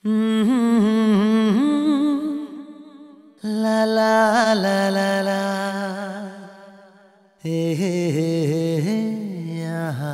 ला ला ला ला ला हे यहाँ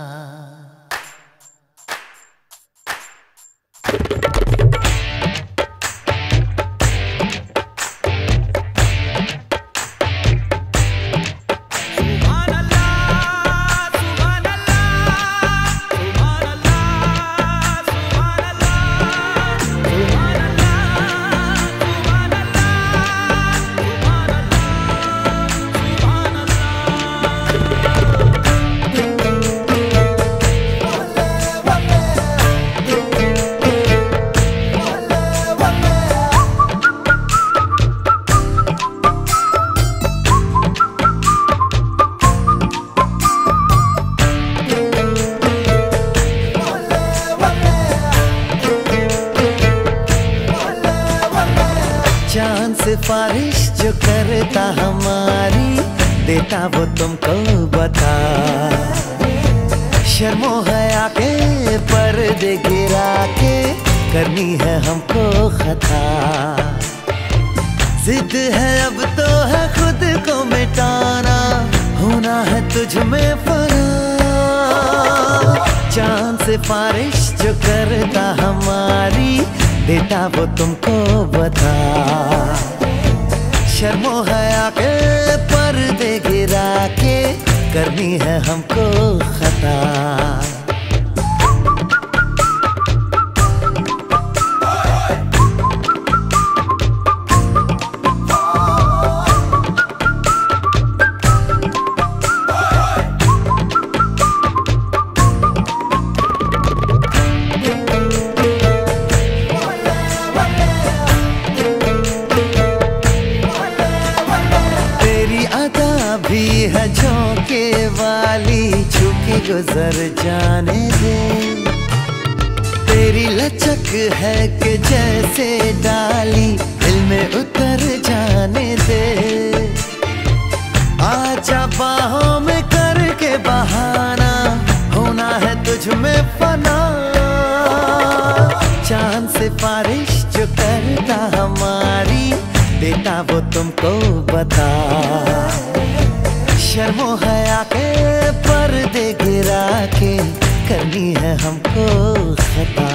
चांद सिफारिश जो करता हमारी देता वो तुमको बता। शर्मो हया के पर्दे गिरा के करनी है हमको खता। जिद है अब तो है खुद को मिटाना, होना है तुझ में फना। चांद सिफारिश जो करता हमारी देता वो तुमको बता। शर्मो हया के पर्दे गिरा के करनी है हमको खता। भी है झोंके वाली, छुके गुजर जाने दे। तेरी लचक है कि जैसे डाली दिल में उतर जाने दे। आजा बाहों में करके बहाना, होना है तुझ में फना। चांद सिफारिश जो करता हमारी देता वो तुमको बता। शर्मो हया के पर्दे गिरा के करनी है हमको खता।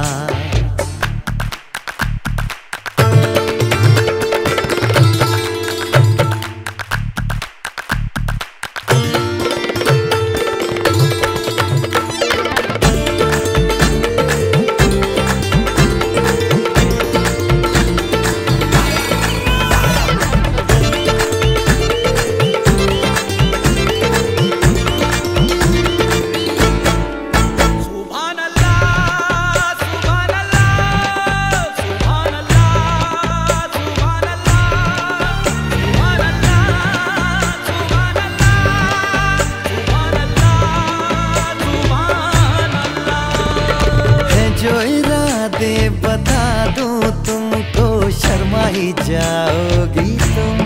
जो इरादे बता दूं तुमको शर्मा ही जाओगी तुम।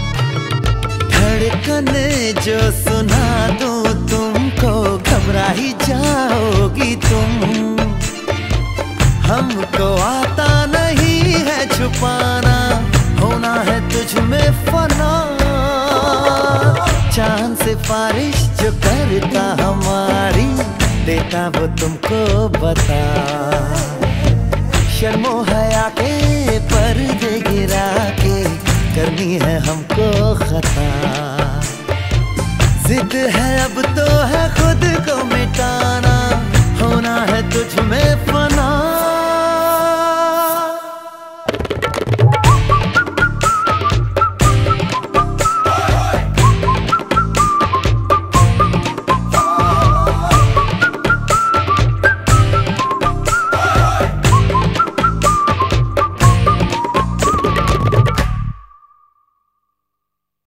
धड़कन जो सुना दूं तुमको घबरा ही जाओगी तुम। हमको आता नहीं है छुपाना, होना है तुझ में फना। चांद सिफारिश जो करता हमारी देता वो तुमको बता। शर्मो हया के पर्दे गिरा के करनी है हमको खता। जिद है अब तो है खुद को मिटाना, होना है तुझ में फना।